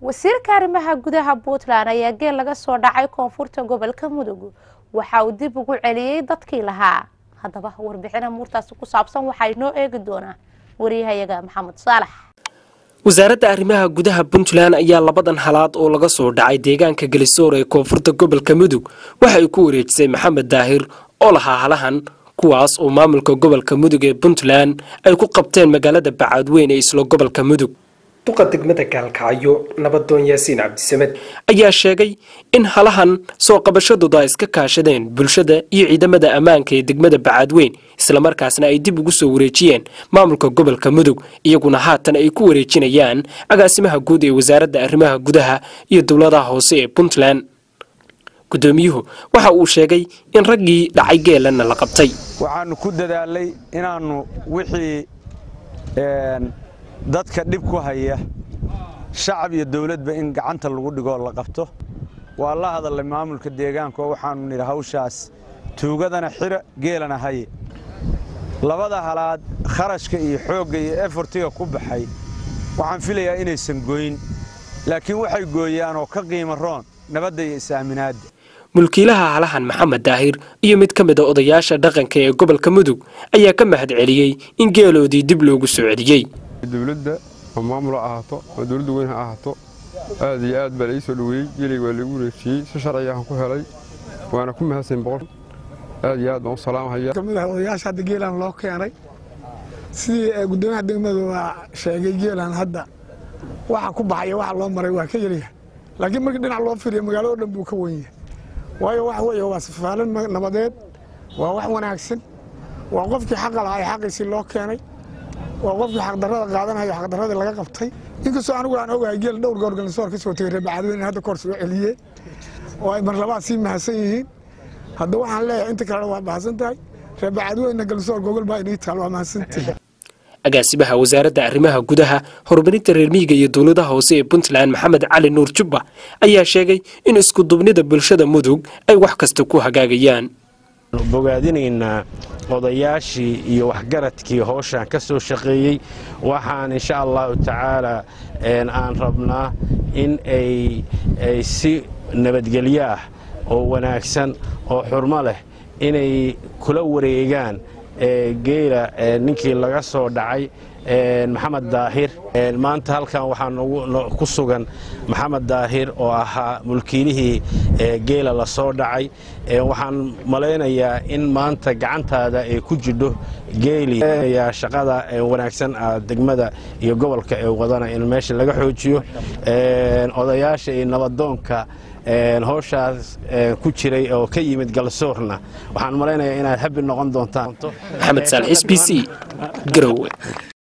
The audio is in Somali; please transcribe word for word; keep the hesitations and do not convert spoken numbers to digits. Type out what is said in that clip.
wasiirka arrimaha gudaha Puntland ayaa geel laga soo dhacay koonfurta gobolka Mudug waxa uu dib ugu celiyay dadkii lahaa hadaba warbixin muurtaas ku saabsan waxa inoo eegi doona wariyahayaga Maxamed Saalax wasaaradda arrimaha gudaha Puntland ayaa labadan halaad oo laga soo dhacay deegaanka Galisoor ee koonfurta gobolka Mudug waxa ay ku wareejisay Maxamed Daahir oo lahaa halahan kuwaas oo maamulka gobolka Mudug ee Puntland ay ku qabteen magaalada Bacaadweyn ee isla gobolka Mudug duqa degmada Gaalkacyo Nabadoon Yaasiin Cabdisamed ayaa sheegay in halahan soo qabashadooda iska kaashadeen bulshada iyo ciidamada ammaanka ee degmada Bacaadweyn isla markaasna ay dib ugu soo wareejiyeen maamulka gobolka Mudug iyaguna haatan ay ku wareejinayaan agaasimaha guud ee wasaaradda arrimaha gudaha iyo dawladaha hoose ee Puntland gudoomiyuhu waxa uu sheegay in raggii dhacay geelana la qabtay waxaanu ku dadaalay inaanu wixii een dadka dib ku haya shacab iyo dawladba in gacanta lagu dhigo la qabto waa la hadalay maamulka deegaanka waxaanu nidhi hawshaas tuugadana xira geelana hay labada halaad kharashka iyo xoogga iyo effortiga ku baxay waxaan filayaa inaysan gooyin laakiin waxay gooyaan oo ka qiimo roon nabadda iyo isaaminaadda mulkiilaha halahan Maxamed Daahir iyo mid kamid ah odayaasha dhaqanka ee gobolka Mudug ayaa ka mahad celiyay in geeloodii dib loogu soo celiyay dawladda maamul ahaato dawladda weyn ahaato aad iyo aad baa la soo dhaweeyay geelay waa lagu wareejiyay si sharci ah ku helay waana ku mahadsan boqol aad iyo aad baan salaamahay kamid ah odayaasha hadda geelan loo keenay sidii gudoomiyaha degmada waa sheegay geelan hadda waxa ku baxay waxa loo maray waa ka yariya laakiin markii dhinac loo fiiriyo magaalada dhan buu ka weyn yahay waayo wax weeye waa safaalan nabadeed waa wax wanaagsan waa qofkii xaq lahaa xaqiisii loo keenay waa qofkii xaq darrada qaadanaya xaq darrada laga qabtay inkastoo anigu aan ogahay geel dhowr goor Galisoor ka soo tagay Bacaadweyn hadda koor soo celiyay oo ay mar labaad si mahadsan yihiin hadda waxaan leeyahay inta kale waa mahadsan tahay Bacaadweyn Galisoor gobol baa inay taal waa mahadsan tahay agaasimaha wasaaradda arrimaha gudaha horumarinta reer miyiga iyo dawladaha hoose ee Puntland Maxamed Cali Nuur Jubba ayaa sheegay in isku dubnida bulshada Mudug ay wax kasta ku hagaagayaan bogaadinayna odayaashii iyo waxgaradkii hawshan ka soo shaqeeyay waxaan insha Allah taala aan rabnaa in ay ay si nabadgelyo ah oo wanaagsan oo xurmo leh inay kula wareegaan geela ninkii laga soo dhacay Maxamed Daahir maanta halkan waxaan ku sugan Maxamed Daahir oo ahaa mulkiilihii geela la soo dhacay waxaan maleynayaa in maanta gacantaada ay ku jidho geeli ya shaqada wanaagsan degmada iyo gobolka ee wadana in meesha laga xoojiyo odayaasha iyo nabadoonka hawshaas ku jiray oo ka yimid Galisoorna waxaan maleynayaa inaad habi noqon doontaan Maxamed Saalax S B C Garowe.